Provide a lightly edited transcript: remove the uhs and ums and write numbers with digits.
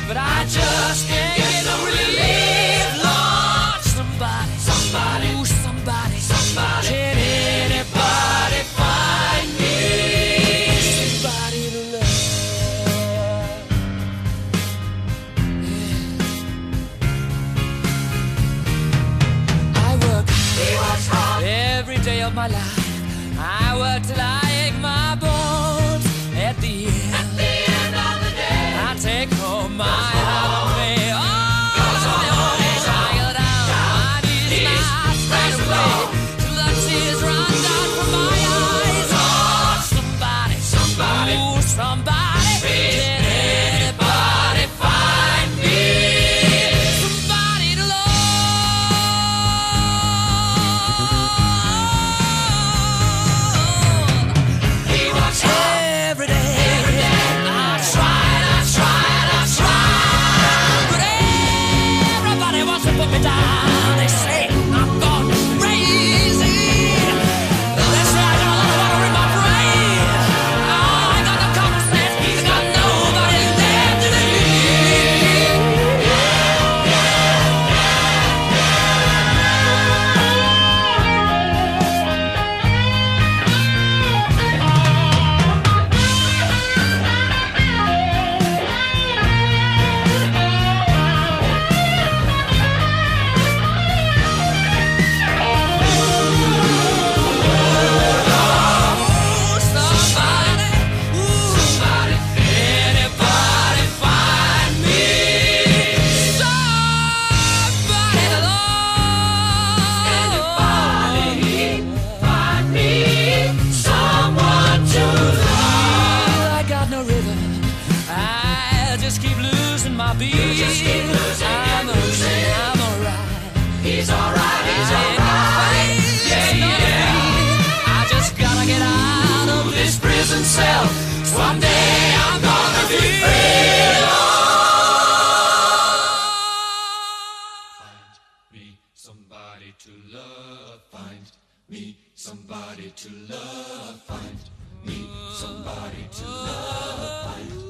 but I just can't get no relief. Lord, somebody, ooh, somebody, can anybody find me somebody to love? Yeah. I work hard every day of my life. I work till I ache my bones. At the end of the day, I take home my holiday. Oh, I go down my knees, straight away till the tears run down from my eyes. Oh, somebody, ooh, somebody, can anybody find me somebody to love? Every day, I try, but everybody wants to put me down. They say I'm gone crazy. They say I got a lot of water in my brain. Oh, I got no common sense. I got nobody there to my beat. I'm alright. He's alright. Yeah. I just gotta get out of this prison cell. Someday I'm gonna be free. Find me somebody to love. Find me somebody to love. Find me somebody to love. Find